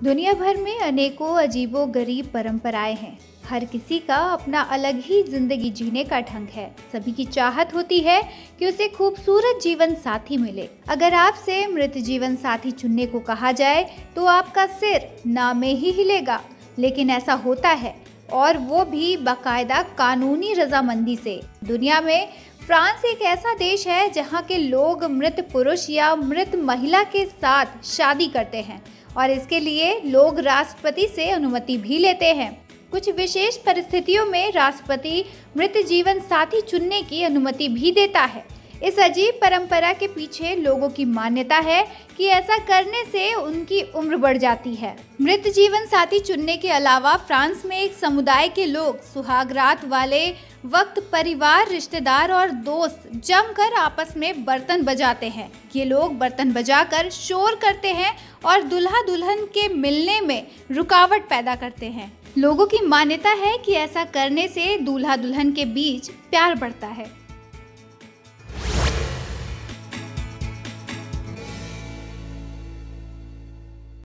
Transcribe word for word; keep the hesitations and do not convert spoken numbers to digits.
दुनिया भर में अनेकों अजीबो गरीब परंपराएं हैं। हर किसी का अपना अलग ही जिंदगी जीने का ढंग है। सभी की चाहत होती है कि उसे खूबसूरत जीवन साथी मिले। अगर आपसे मृत जीवन साथी चुनने को कहा जाए तो आपका सिर ना में ही हिलेगा, लेकिन ऐसा होता है, और वो भी बाकायदा कानूनी रजामंदी से। दुनिया में फ्रांस एक ऐसा देश है जहाँ के लोग मृत पुरुष या मृत महिला के साथ शादी करते हैं, और इसके लिए लोग राष्ट्रपति से अनुमति भी लेते हैं। कुछ विशेष परिस्थितियों में राष्ट्रपति मृत जीवन साथी चुनने की अनुमति भी देता है। इस अजीब परंपरा के पीछे लोगों की मान्यता है कि ऐसा करने से उनकी उम्र बढ़ जाती है। मृत जीवन साथी चुनने के अलावा फ्रांस में एक समुदाय के लोग सुहागरात वाले वक्त परिवार, रिश्तेदार और दोस्त जमकर आपस में बर्तन बजाते हैं। ये लोग बर्तन बजाकर शोर करते हैं और दुल्हा दुल्हन के मिलने में रुकावट पैदा करते हैं। लोगों की मान्यता है कि ऐसा करने से दूल्हा दुल्हन के बीच प्यार बढ़ता है।